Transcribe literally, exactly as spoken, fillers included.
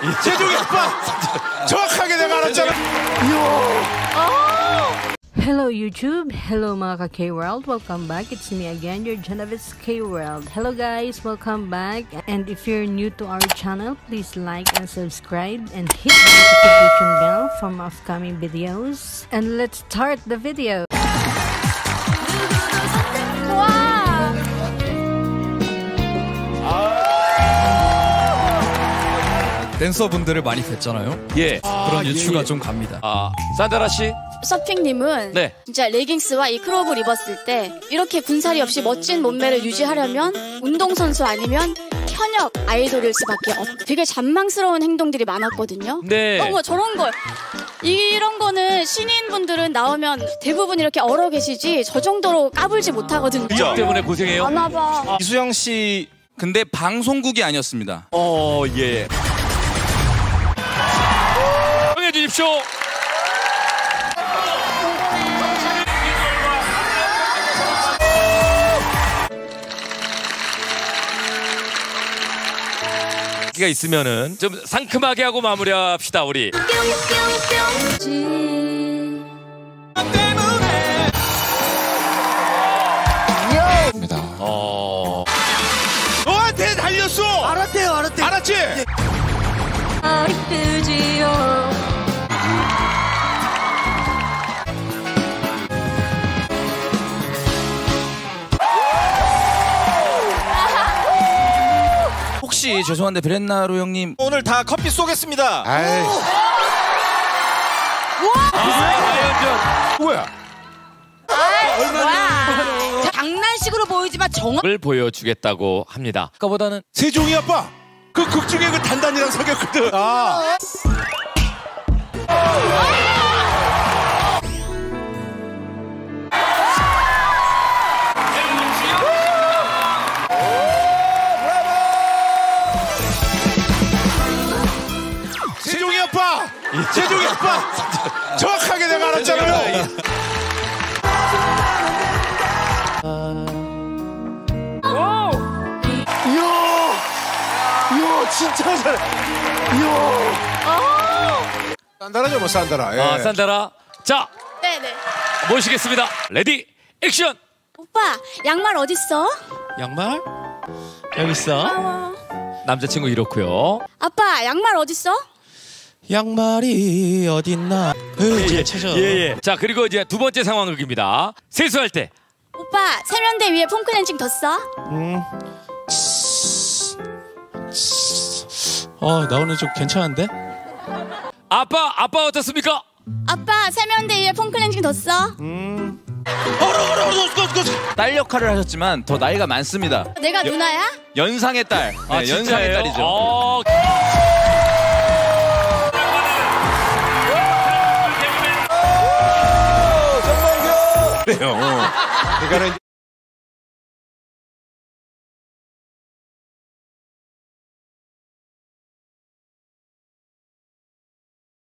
세종이 아빠 정확하게 내가 알았잖아. Hello YouTube, hello mga ka-K-World, welcome back. It's me again, your Genevieve K-World. Hello guys, welcome back. And if you're new to our channel, please like and subscribe and hit the notification bell for more upcoming videos. And let's start the video. 댄서분들을 많이 뵀잖아요. 예. 그런 아, 유추가 예, 예. 좀 갑니다. 아, 산다라 씨. 서핑님은 네. 진짜 레깅스와 이 크롭을 입었을 때 이렇게 군살이 없이 멋진 몸매를 유지하려면 운동선수 아니면 현역 아이돌일 수밖에 없. 되게 잔망스러운 행동들이 많았거든요. 네. 어머 저런 걸 이런 거는 신인분들은 나오면 대부분 이렇게 얼어 계시지 저 정도로 까불지 못하거든요. 이 때문에 고생해요. 아나 봐. 이수영 씨 근데 방송국이 아니었습니다. 어, 예. 정해 주십시오. 기가 있으면은 좀 상큼하게 하고 마무리합시다 우리. 어. 너한테 달렸어. 알았대요, 알았대. 알았지? 혹시 죄송한데 브렛나루 형님 오늘 다 커피 쏘겠습니다. 아이. 아, 뭐야? 장난식으로 보이지만 정확. 을 보여주겠다고 합니다. 아까보다는 세종이 아빠. 그 극 중에 그 단단이랑 사귀었거든. 아. 세종이 아빠! 세종이 아빠! 정확하게 내가 알았잖아요. 이야! 이야, 진짜 잘해. 이야! 산다라죠, 뭐, 산다라. 예. 아, 산다라. 자, 네네. 모시겠습니다. 레디, 액션! 오빠 양말 어딨어? 양말? 여기 있어. 어. 남자친구 이렇고요. 아빠 양말 어딨어? 양말이 어딨나? 예, 예, 예. 자, 그리고 이제 두 번째 상황극입니다. 세수할 때. 오빠 세면대 위에 폼클렌징 뒀어? 음. 어, 나 오늘 좀 괜찮은데? 아빠, 아빠 어떻습니까? 아빠 세면대 위에 폼클렌징 뒀어? 딸 역할을 하셨지만 더 나이가 많습니다. 내가 누나야? 연상의 딸. 아, 네, 진짜예요? 연상의 딸이죠. 어... 그래요. 그러니까는